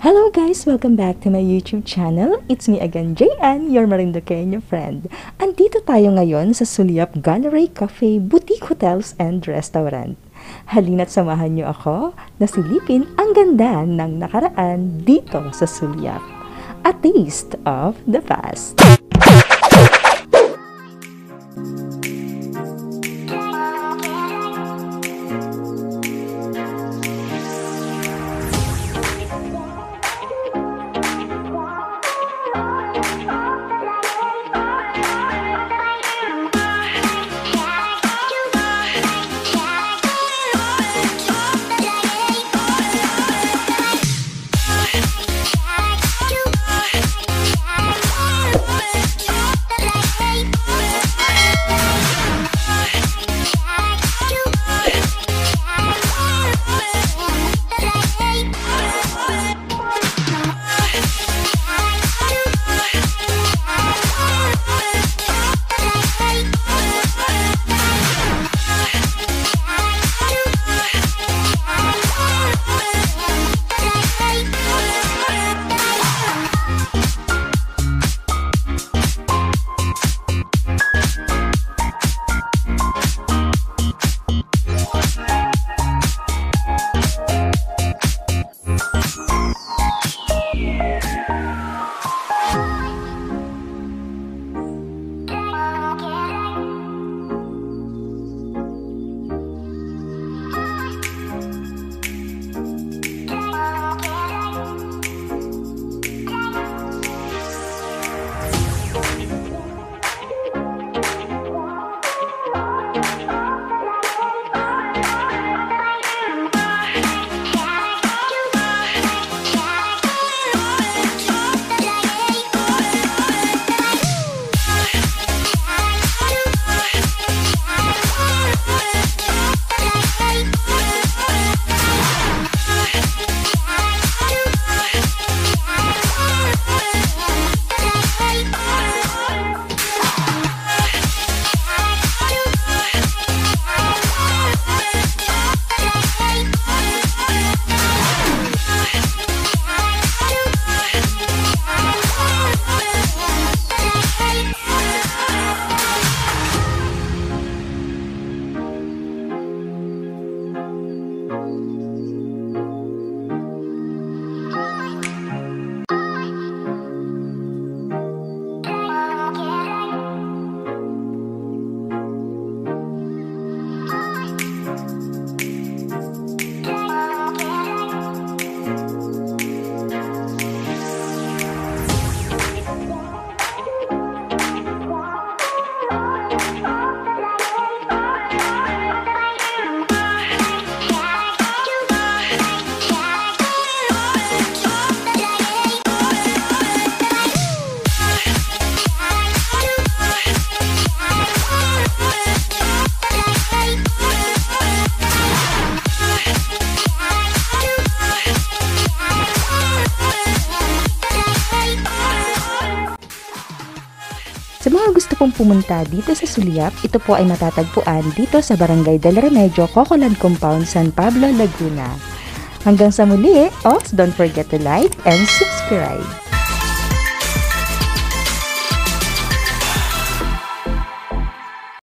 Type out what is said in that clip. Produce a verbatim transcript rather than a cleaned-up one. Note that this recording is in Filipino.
Hello guys! Welcome back to my YouTube channel. It's me again, J N, your Marinduqueño friend. Andito tayo ngayon sa Sulyap Gallery Cafe, Boutique Hotels and Restaurant. Halina't samahan niyo ako na silipin ang ganda ng nakaraan dito sa Sulyap. A taste of the past. Sa mga gusto pong pumunta dito sa Sulyap, ito po ay matatagpuan dito sa Barangay del Remedios, Cocoland Compound, San Pablo, Laguna. Hanggang sa muli, also don't forget to like and subscribe.